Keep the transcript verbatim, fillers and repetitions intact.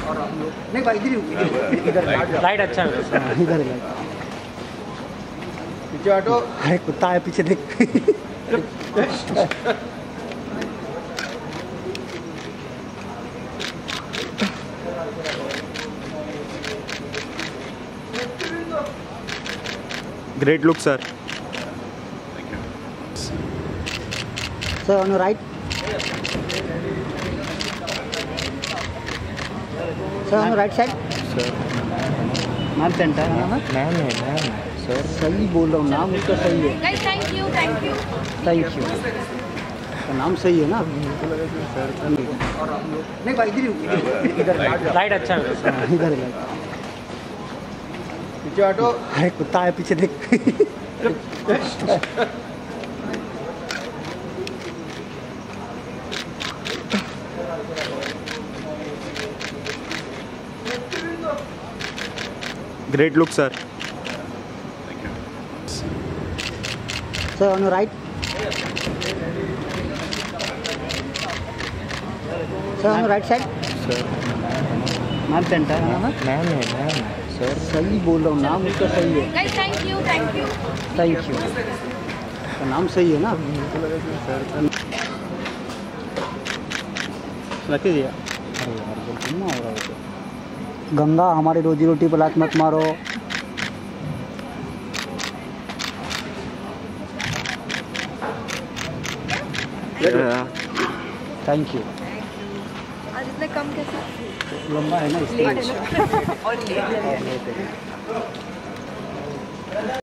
और हम लोग नहीं भाई इधर ही इधर लाइट अच्छा है इधर लाइट पीछे हटो। अरे कुत्ता है पीछे देख। Great look, sir. Sir, on your right. Sir, on your right side. Sir. Ma'am पेंटा है नाम है? मैम है मैम सर। सही बोल रहा हूँ, नाम उसका सही है। Guys, thank you, thank you. Thank you. तो नाम सही है ना? और हम लोग नहीं भाई इधर ही इधर लाइट अच्छा है इधर लाइट पीछे हटो। अरे कुत्ता है पीछे देख। Great look, sir. Sir, on your right. Sir, on your right side. Sir. Ma'am पेंटा है नाम है? मैम है मैम सर। सही बोल रहा हूँ, नाम उसका सही है। Guys, thank you, thank you. Thank you. तो नाम सही है ना? रख दिया। अरे यार बोल ना हो रहा है। गंगा हमारी रोजी रोटी पर लात मत मारो। Thank you. आज इतने कम कैसे? लंबा है ना इसलिए। लेट है ना? और लेट है।